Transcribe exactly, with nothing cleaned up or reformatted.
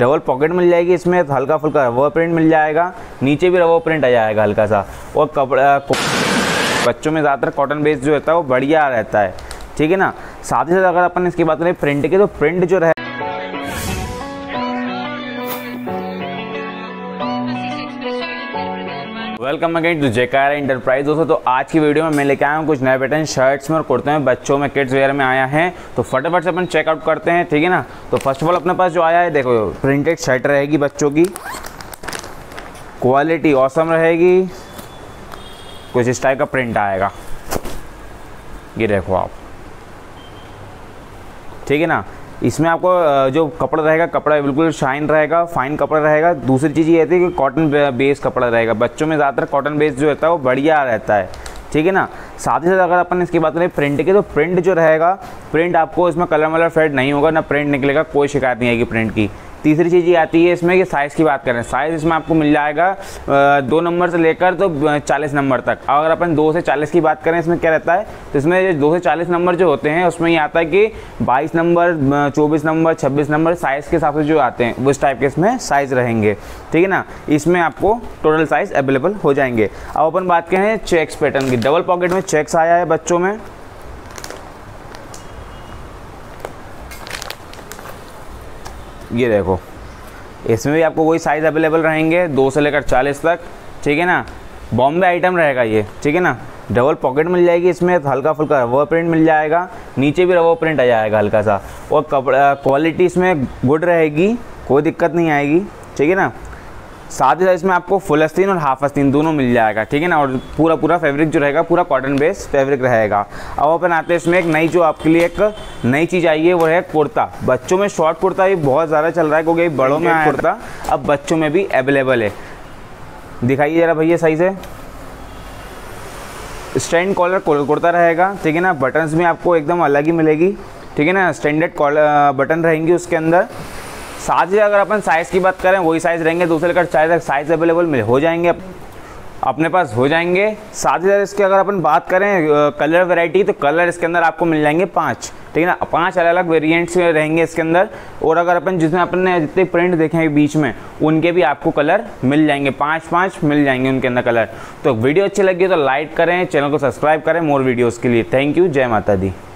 Double pocket मिल जाएगी इसमें, हल्का फुल्का रबर प्रिंट मिल जाएगा, नीचे भी रबर प्रिंट आ जाएगा हल्का सा। और कपड़ा बच्चों में ज़्यादातर कॉटन बेस जो रहता है वो बढ़िया रहता है, ठीक है ना। साथ ही साथ अगर अपन इसकी बात करें प्रिंट की, तो प्रिंट जो रहे वेलकम अगेन टू जेकार एंटरप्राइज। दोस्तों तो आज की वीडियो में मैं लेके आया हूँ कुछ नए पैटर्न शर्ट्स में और कुर्ते में, बच्चों में किड्स वेयर में आया है। तो फटाफट से अपन चेकआउट करते हैं, ठीक है ना। तो फर्स्ट ऑफ ऑल अपने पास जो आया है, देखो प्रिंटेड शर्ट रहेगी बच्चों की, क्वालिटी ऑसम रहेगी, कुछ इस टाइप का प्रिंट आएगा, ये देखो आप, ठीक है ना। इसमें आपको जो कपड़ा रहेगा, कपड़ा बिल्कुल शाइन रहेगा, फाइन कपड़ा रहेगा। दूसरी चीज़ ये रहती है कि कॉटन बेस कपड़ा रहेगा, बच्चों में ज़्यादातर कॉटन बेस जो रहता है वो बढ़िया रहता है, ठीक है ना। साथ ही साथ अगर अपन इसकी बात करें प्रिंट की, तो प्रिंट जो रहेगा, प्रिंट आपको इसमें कलर मलर फेड नहीं होगा, ना प्रिंट निकलेगा, कोई शिकायत नहीं आएगी प्रिंट की। तीसरी चीज़ ये आती है इसमें कि साइज़ की बात करें, साइज़ इसमें आपको मिल जाएगा दो नंबर से लेकर तो चालीस नंबर तक। अगर अपन दो से चालीस की बात करें, इसमें क्या रहता है, तो इसमें दो से चालीस नंबर जो होते हैं उसमें ये आता है कि बाईस नंबर, चौबीस नंबर, छब्बीस नंबर साइज़ के हिसाब से जो आते हैं उस टाइप के इसमें साइज़ रहेंगे, ठीक है ना। इसमें आपको टोटल साइज़ अवेलेबल हो जाएंगे। अब अपन बात करें चेक्स पैटर्न की, डबल पॉकेट में चेक्स आया है बच्चों में, ये देखो इसमें भी आपको वही साइज़ अवेलेबल रहेंगे दो से लेकर चालीस तक, ठीक है ना। बॉम्बे आइटम रहेगा ये, ठीक है ना। डबल पॉकेट मिल जाएगी इसमें, हल्का फुल्का रबर प्रिंट मिल जाएगा, नीचे भी रबर प्रिंट आ जाएगा हल्का सा। और कपड़ा क्वालिटी इसमें गुड रहेगी, कोई दिक्कत नहीं आएगी, ठीक है ना। साथ ही साथ इसमें आपको फुल आस्तीन और हाफ आस्तीन दोनों मिल जाएगा, ठीक है ना। और पूरा पूरा फैब्रिक जो रहेगा पूरा कॉटन बेस फैब्रिक रहेगा। अब अपन आते हैं इसमें एक नई, जो आपके लिए एक नई चीज़ आई है वो है कुर्ता। बच्चों में शॉर्ट कुर्ता ये बहुत ज़्यादा चल रहा है, क्योंकि बड़ों में आया कुर्ता अब बच्चों में भी अवेलेबल है। दिखाइए ज़रा भैया सही से। स्टैंड कॉलर कुर्ता रहेगा, ठीक है ना। बटन्स भी आपको एकदम अलग ही मिलेगी, ठीक है ना। स्टैंडर्ड कॉलर बटन रहेंगी उसके अंदर। साथ ही अगर अपन साइज़ की बात करें, वही साइज़ रहेंगे, दूसरे लेकर चार तक साइज़ अवेलेबल मिल हो जाएंगे अपने पास हो जाएंगे। साथ ही साथ इसके अगर अपन बात करें कलर वैरायटी, तो कलर इसके अंदर आपको मिल जाएंगे पाँच, ठीक है ना। पांच अलग अलग वेरिएंट्स रहेंगे इसके अंदर। और अगर अपन जिसमें अपन ने जितने प्रिंट देखे हैं बीच में, उनके भी आपको कलर मिल जाएंगे, पाँच पाँच मिल जाएंगे उनके अंदर कलर। तो वीडियो अच्छी लगी तो लाइक करें, चैनल को सब्सक्राइब करें मोर वीडियोज़ के लिए। थैंक यू, जय माता दी।